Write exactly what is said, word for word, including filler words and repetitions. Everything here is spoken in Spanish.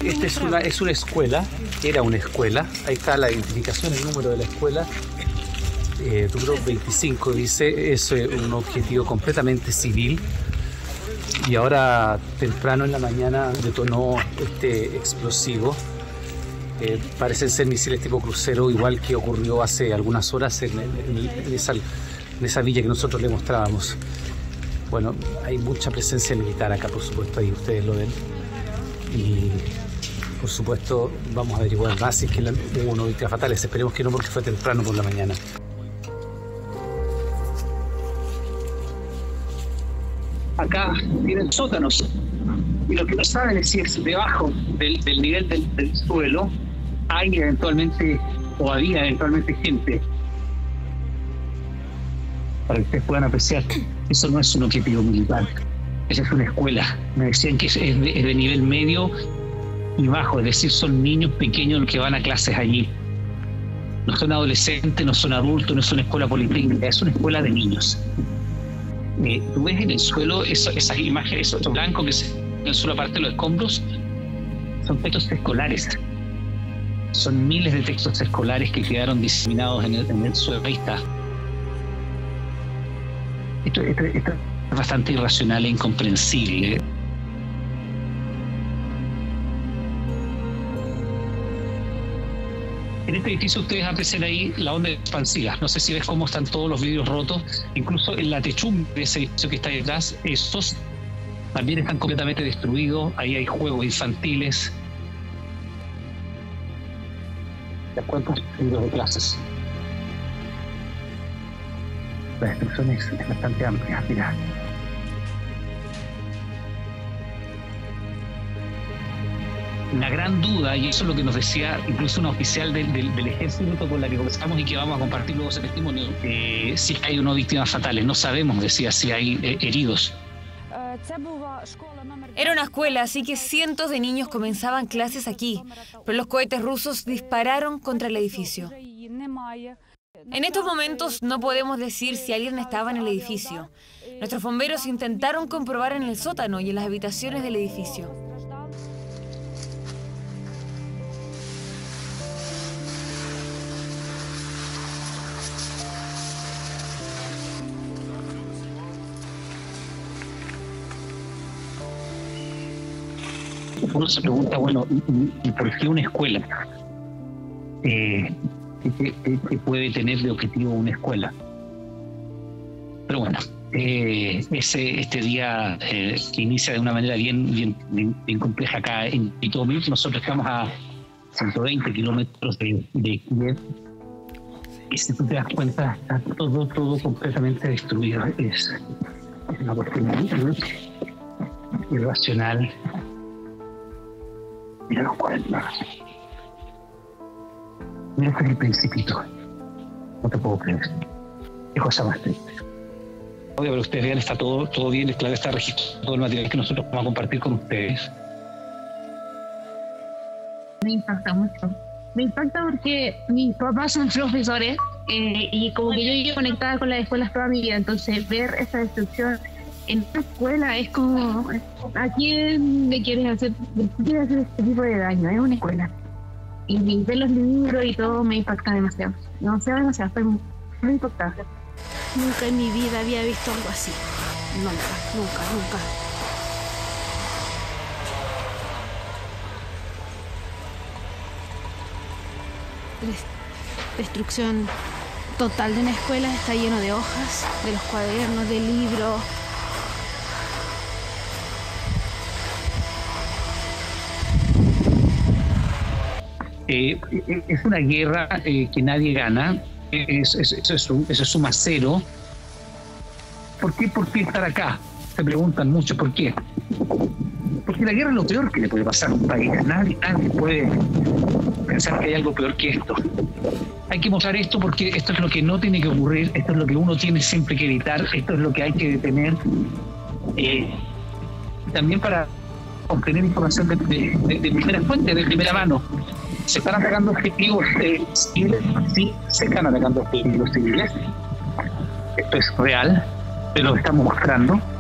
esta es una, es una escuela, era una escuela. Ahí está la identificación, el número de la escuela. Eh, número veinticinco dice, es eh, un objetivo completamente civil. Y ahora, temprano en la mañana, detonó este explosivo. Eh, parecen ser misiles tipo crucero, igual que ocurrió hace algunas horas en, en, en, esa, en esa villa que nosotros le mostrábamos. Bueno, hay mucha presencia militar acá, por supuesto, ahí ustedes lo ven. Y, por supuesto, vamos a averiguar más si es que hubo una víctima fatales. Esperemos que no, porque fue temprano por la mañana. Acá tienen sótanos. Y lo que no saben es si es debajo del, del nivel del, del suelo hay eventualmente, o había eventualmente gente. Para que ustedes puedan apreciar, eso no es un objetivo militar, esa es una escuela. Me decían que es de, es de nivel medio y bajo, es decir, son niños pequeños los que van a clases allí. No son adolescentes, no son adultos, no es una escuela politécnica, es una escuela de niños. Eh, tú ves en el suelo eso, esas imágenes, eso blanco que se en el suelo, aparte de los escombros, son textos escolares. Son miles de textos escolares que quedaron diseminados en el, en el suelo. Ahí está. Esto, esto, esto es bastante irracional e incomprensible. En este edificio ustedes aprecian ahí la onda expansiva. No sé si ves cómo están todos los vidrios rotos. Incluso en la techumbre de ese edificio que está detrás, esos también están completamente destruidos. Ahí hay juegos infantiles. ¿Cuántos libros de clases? La destrucción es, es bastante amplia. Mira. La gran duda, y eso es lo que nos decía incluso una oficial del, del, del ejército con la que conversamos y que vamos a compartir luego ese testimonio, eh, si hay o no víctimas fatales. No sabemos, decía, si hay eh, heridos. Era una escuela, así que cientos de niños comenzaban clases aquí, pero los cohetes rusos dispararon contra el edificio. En estos momentos no podemos decir si alguien estaba en el edificio. Nuestros bomberos intentaron comprobar en el sótano y en las habitaciones del edificio. Uno se pregunta, bueno, ¿y por qué una escuela? Eh, ¿qué, qué, qué puede tener de objetivo una escuela? Pero bueno, eh, ese, este día eh, que inicia de una manera bien, bien, bien, bien compleja acá en Jitomir. Nosotros estamos a ciento veinte kilómetros de, de Kiev. Y si tú te das cuenta, está todo, todo completamente destruido. Es, es una cuestión irracional. Mira los cuadernos. Mira hasta el principito. No te puedo creer. Qué cosa más triste. Obvio, pero ustedes vean, está todo, todo bien, claro, está registrado todo el material que nosotros vamos a compartir con ustedes. Me impacta mucho. Me impacta porque mis papás son profesores eh, y como que yo llevo conectada con las escuelas toda mi vida, entonces ver esa destrucción en una escuela es como, ¿a quién le quieres hacer, quieres hacer este tipo de daño? Es una escuela. Y ver los libros y todo me impacta demasiado. Demasiado, demasiado. Estoy muy, muy impactada. Nunca en mi vida había visto algo así. Nunca, nunca, nunca. Destrucción total de una escuela. Está lleno de hojas, de los cuadernos, de libros. Eh, es una guerra eh, que nadie gana. Es, es, eso, es un, eso suma cero. ¿Por qué, ¿Por qué estar acá? Se preguntan mucho por qué. Porque la guerra es lo peor que le puede pasar a un país. Nadie, nadie puede pensar que hay algo peor que esto. Hay que mostrar esto porque esto es lo que no tiene que ocurrir, esto es lo que uno tiene siempre que evitar, esto es lo que hay que detener. Eh, también para obtener información de, de, de, de primera fuente, de primera mano. ¿Se están atacando objetivos eh, civiles? Sí, se están atacando objetivos civiles. Esto es real, te lo estamos mostrando.